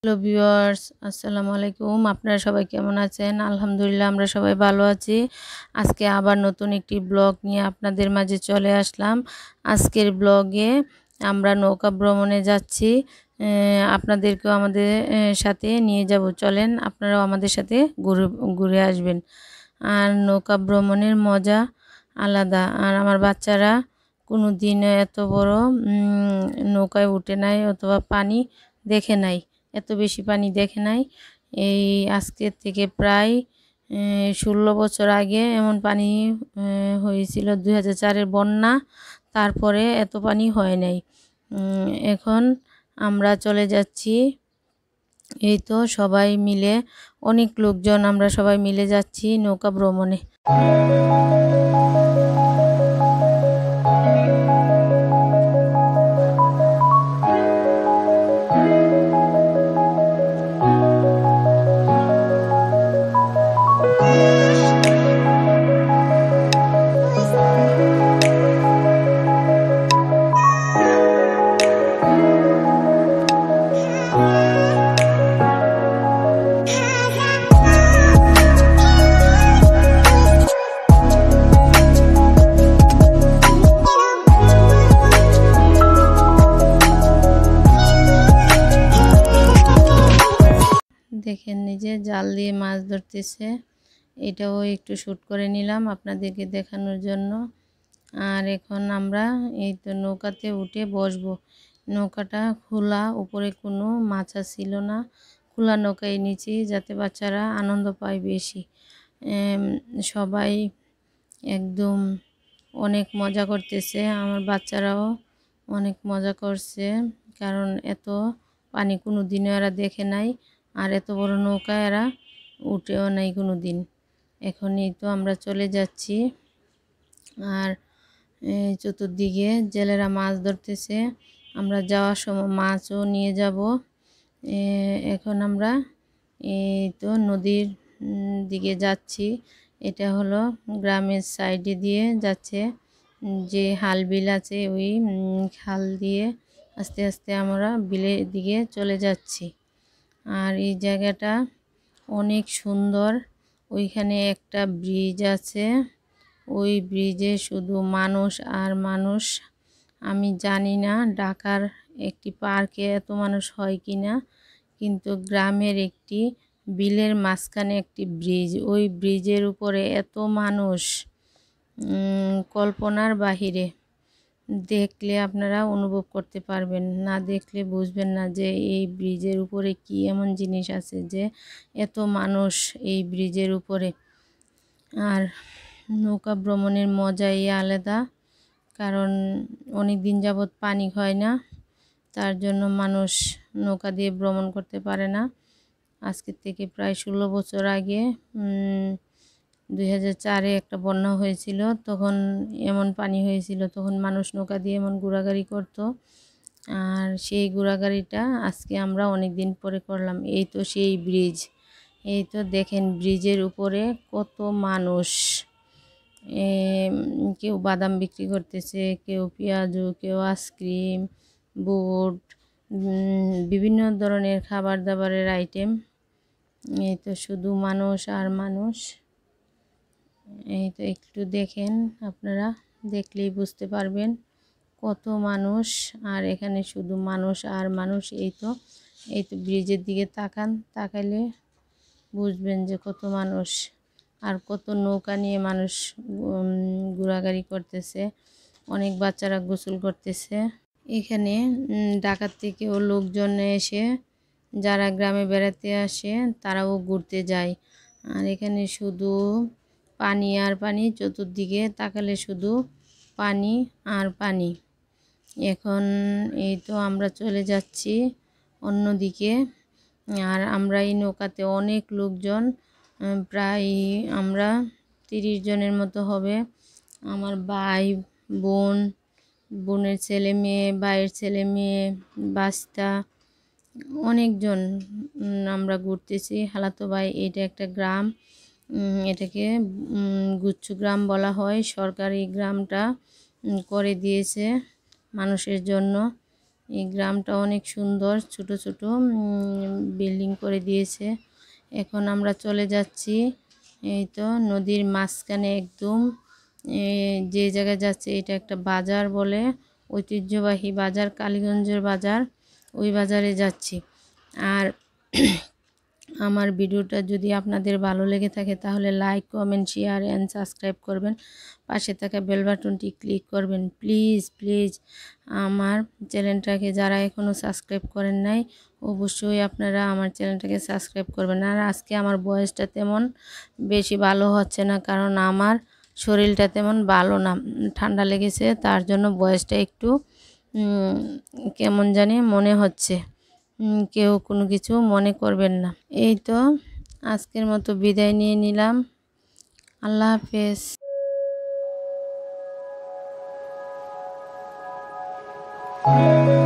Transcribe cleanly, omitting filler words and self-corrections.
Hello viewers, আসসালামু আলাইকুম। আপনারা সবাই কেমন আছেন? আলহামদুলিল্লাহ আমরা সবাই ভালো আছি। আজকে আবার নতুন একটি ব্লগ নিয়ে আপনাদের মাঝে চলে আসলাম। আজকের ব্লগে আমরা নৌকা ভ্রমণে যাচ্ছি। আপনাদেরকেও আমাদের সাথে নিয়ে যাব। চলেন আপনারাও আমাদের সাথে ঘুরে আসবেন। আর নৌকা ভ্রমণের মজা আলাদা। আর আমার বাচ্চারা কোনো দিনও এত বড় নৌকায় উঠে নাই অথবা পানি দেখে নাই, এত বেশি পানি দেখে নাই। এই আজকের থেকে প্রায় 16 বছর আগে এমন পানি হয়েছিল, 2004-এর বন্যা। তারপরে এত পানি হয় নাই। এখন আমরা চলে যাচ্ছি, এই তো সবাই মিলে, অনেক লোকজন, আমরা সবাই মিলে যাচ্ছি নৌকা ভ্রমণে। দেখেন নিজে জাল দিয়ে মাছ ধরতেছে, এটাও একটু শ্যুট করে নিলাম আপনাদেরকে দেখানোর জন্য। আর এখন আমরা এই তো নৌকাতে উঠে বসবো। নৌকাটা খোলা, উপরে কোনো মাছা ছিল না, খোলা নৌকায় নিচে, যাতে বাচ্চারা আনন্দ পায় বেশি। সবাই একদম অনেক মজা করতেছে, আমার বাচ্চারাও অনেক মজা করছে, কারণ এত পানি কোনো দিনও এরা দেখে নাই, আর এত বড় নৌকা এরা উঠেও নাই কোনো দিন। এখনই তো আমরা চলে যাচ্ছি। আর চতুর্দিকে জেলেরা মাছ ধরতেছে, আমরা যাওয়ার সময় মাছও নিয়ে যাব। এখন আমরা এই তো নদীর দিকে যাচ্ছি। এটা হলো গ্রামের সাইডে দিয়ে যাচ্ছে, যে হাল বিল আছে ওই খাল দিয়ে আস্তে আস্তে আমরা বিলের দিকে চলে যাচ্ছি। আর এই জায়গাটা অনেক সুন্দর। ওইখানে একটা ব্রিজ আছে, ওই ব্রিজে শুধু মানুষ আর মানুষ। আমি জানি না ঢাকার একটি পার্কে এত মানুষ হয় কি না, কিন্তু গ্রামের একটি বিলের মাঝখানে একটি ব্রিজ, ওই ব্রিজের উপরে এত মানুষ, কল্পনার বাহিরে। দেখলে আপনারা অনুভব করতে পারবেন, না দেখলে বুঝবেন না যে এই ব্রিজের উপরে কি এমন জিনিস আছে যে এত মানুষ এই ব্রিজের উপরে। আর নৌকা ভ্রমণের মজাই আলাদা, কারণ অনেক দিন যাবৎ পানি হয় না, তার জন্য মানুষ নৌকা দিয়ে ভ্রমণ করতে পারে না। আজকের থেকে প্রায় 16 বছর আগে 2004-এ একটা বন্যা হয়েছিল, তখন এমন পানি হয়েছিল, তখন মানুষ নৌকা দিয়ে এমন ঘোরাঘুরি করতো। আর সেই ঘোরাঘুরিটা আজকে আমরা অনেক দিন পরে করলাম। এই তো সেই ব্রিজ, এই তো দেখেন ব্রিজের উপরে কত মানুষ। কেউ বাদাম বিক্রি করতেছে, কেউ পেঁয়াজু, কেউ আইসক্রিম, বুট, বিভিন্ন ধরনের খাবার দাবারের আইটেম। এই তো শুধু মানুষ আর মানুষ। এই তো একটু দেখেন, আপনারা দেখলেই বুঝতে পারবেন কত মানুষ। আর এখানে শুধু মানুষ আর মানুষ। এই তো ব্রিজের দিকে তাকান, তাকাইলে বুঝবেন যে কত মানুষ, আর কত নৌকা নিয়ে মানুষ ঘোরাঘুরি করতেছে। অনেক বাচ্চারা গোসল করতেছে। এখানে ঢাকার থেকেও লোকজন এসে, যারা গ্রামে বেড়াতে আসে তারাও ঘুরতে যায়। আর এখানে শুধু পানি আর পানি, চতুর্দিকে তাকালে শুধু পানি আর পানি। এখন এই তো আমরা চলে যাচ্ছি অন্যদিকে। আর আমরা এই নৌকাতে অনেক লোকজন, প্রায় আমরা 30 জনের মতো হবে। আমার ভাই, বোন, বোনের ছেলে মেয়ে, ভাইয়ের ছেলে মেয়ে, বাস্তা, অনেকজন আমরা ঘুরতেছি। হালাতো ভাই, এটা একটা গ্রাম, এটাকে গুচ্ছ গ্রাম বলা হয়। সরকার এই গ্রামটা করে দিয়েছে মানুষের জন্য। এই গ্রামটা অনেক সুন্দর, ছোট ছোট বিল্ডিং করে দিয়েছে। এখন আমরা চলে যাচ্ছি, এই তো নদীর মাঝখানে একদম যে জায়গায় যাচ্ছে এটা একটা বাজার বলে, ঐতিহ্যবাহী বাজার, কালীগঞ্জের বাজার, ওই বাজারে যাচ্ছি। আর আমার ভিডিওটা যদি আপনাদের ভালো লেগে থাকে তাহলে like, comment, share and subscribe করবেন। পাশে থাকা বেল বাটনটি ক্লিক করবেন। প্লিজ প্লিজ আমার চ্যানেলটাকে যারা এখনও সাবস্ক্রাইব করেন নাই অবশ্যই আপনারা আমার চ্যানেলটাকে সাবস্ক্রাইব করবেন। আর আজকে আমার ভয়েসটা তেমন বেশি ভালো হচ্ছে না, কারণ আমার শরীরটা তেমন ভালো না, ঠান্ডা লেগেছে, তার জন্য ভয়েসটা একটু কেমন জানি মনে হচ্ছে। কেউ কোনো কিছু মনে করবেন না। এই তো আজকের মতো বিদায় নিয়ে নিলাম। আল্লাহ হাফেজ।